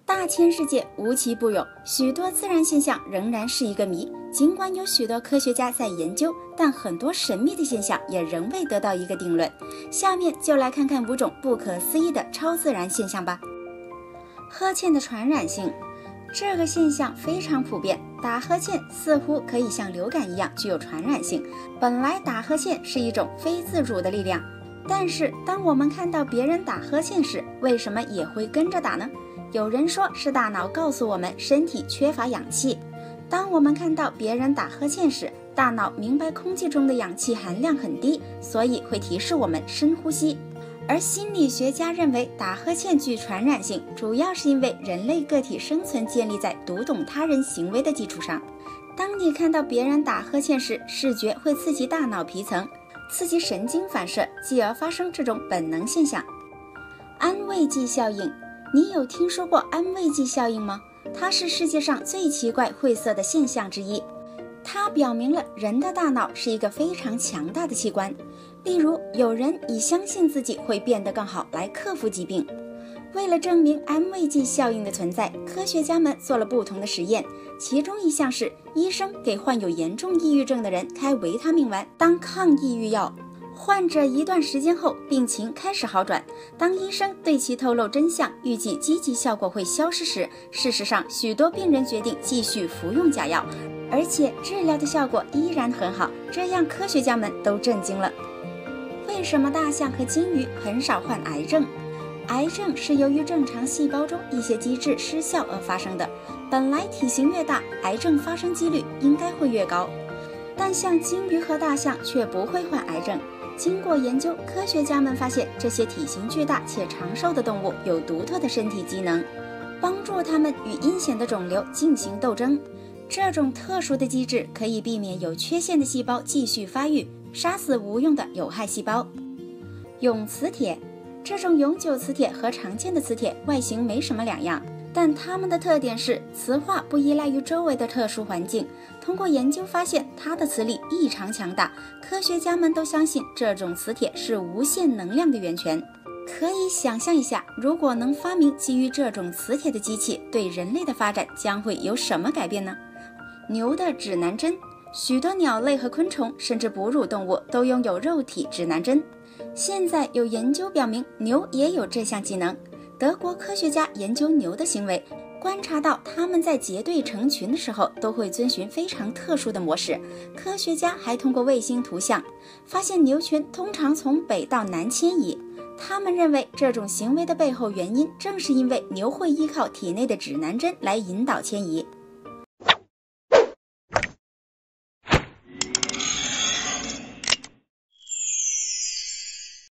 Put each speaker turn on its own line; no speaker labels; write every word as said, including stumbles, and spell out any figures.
大千世界无奇不有，许多自然现象仍然是一个谜。尽管有许多科学家在研究，但很多神秘的现象也仍未得到一个定论。下面就来看看五种不可思议的超自然现象吧。呵欠的传染性，这个现象非常普遍，打呵欠似乎可以像流感一样具有传染性。本来打呵欠是一种非自主的力量，但是当我们看到别人打呵欠时，为什么也会跟着打呢？有人说是大脑告诉我们身体缺乏氧气。当我们看到别人打呵欠时，大脑明白空气中的氧气含量很低，所以会提示我们深呼吸。而心理学家认为打呵欠具传染性，主要是因为人类个体生存建立在读懂他人行为的基础上。当你看到别人打呵欠时，视觉会刺激大脑皮层，刺激神经反射，继而发生这种本能现象。安慰剂效应，你有听说过安慰剂效应吗？它是世界上最奇怪晦涩的现象之一。它表明了人的大脑是一个非常强大的器官。例如，有人以相信自己会变得更好来克服疾病。为了证明安慰剂效应的存在，科学家们做了不同的实验，其中一项是医生给患有严重抑郁症的人开维他命丸当抗抑郁药。患者一段时间后病情开始好转，当医生对其透露真相，预计积极效果会消失时，事实上许多病人决定继续服用假药，而且治疗的效果依然很好，这样科学家们都震惊了。为什么大象和金鱼很少患癌症？癌症是由于正常细胞中一些机制失效而发生的，本来体型越大，癌症发生几率应该会越高，但像金鱼和大象却不会患癌症。经过研究，科学家们发现这些体型巨大且长寿的动物有独特的身体机能，帮助它们与阴险的肿瘤进行斗争。这种特殊的机制可以避免有缺陷的细胞继续发育，杀死无用的有害细胞。永磁铁，这种永久磁铁和常见的磁铁外形没什么两样，但它们的特点是磁化不依赖于周围的特殊环境。通过研究发现，它的磁力异常强大，科学家们都相信这种磁铁是无限能量的源泉。可以想象一下，如果能发明基于这种磁铁的机器，对人类的发展将会有什么改变呢？牛的指南针，许多鸟类和昆虫，甚至哺乳动物都拥有肉体指南针。现在有研究表明，牛也有这项技能。德国科学家研究牛的行为，观察到它们在结队成群的时候都会遵循非常特殊的模式。科学家还通过卫星图像发现牛群通常从北到南迁移。他们认为这种行为的背后原因正是因为牛会依靠体内的指南针来引导迁移。